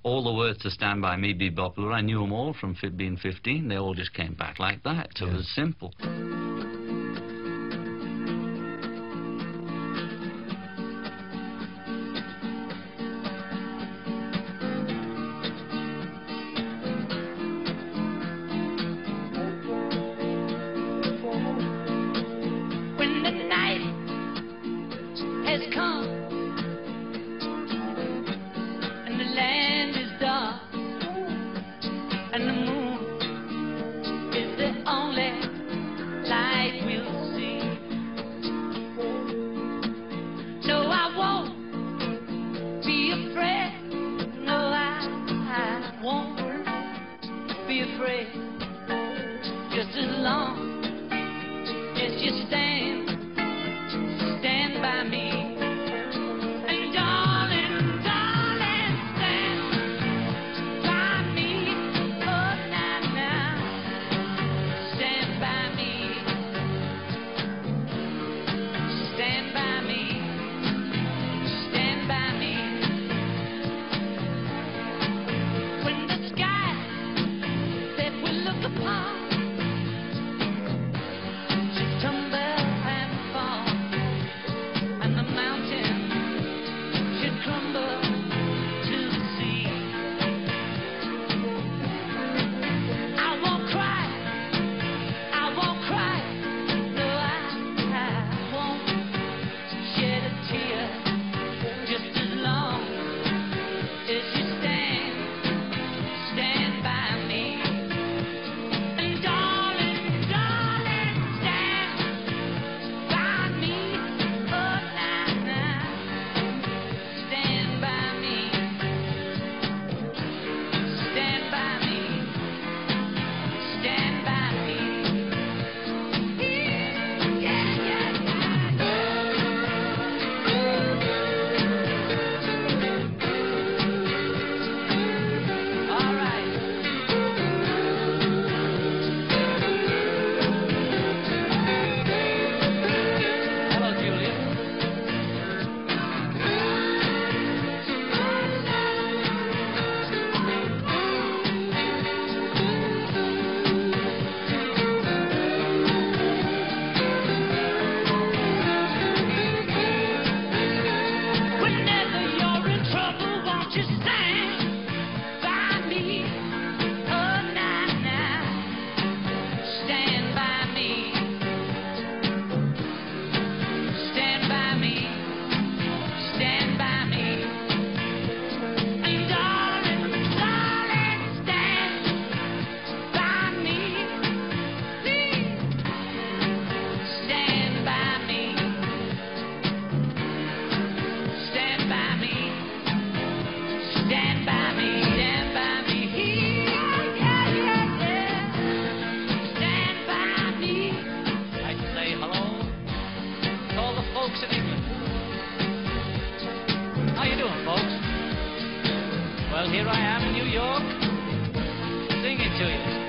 all the words to Stand By Me, Be Popular, I knew them all from being 15. They all just came back like that. So it was simple. When the night has come and the land is dark and the moon is the only light we'll see. No, I won't be afraid. No, I won't be afraid. Just as long as you stand by me. And darling, darling, stand by me. Oh, now, now, stand by me. Stand by me. Stand by me. When the sky that we look upon should tumble and fall, and the mountain should crumble to the sea, I won't cry, I won't cry, no, I won't shed a tear, just as long as you stand by me. And darling, darling, stand by me. Oh, now, now, stand by me. Stand by me. Stand by me. Yeah, yeah, yeah. All right. Hello, Julia. Whenever you're in trouble, won't you stand by me? Oh, now, now, stand by me. Stand by me. Stand by me. And darling, darling, stand by me. Please stand by me. Stand by me. Stand by me. Stand by me. Yeah, yeah, yeah. Stand by me. I'd say hello to all the folks in England. How you doing, folks? Well, here I am in New York, singing to you.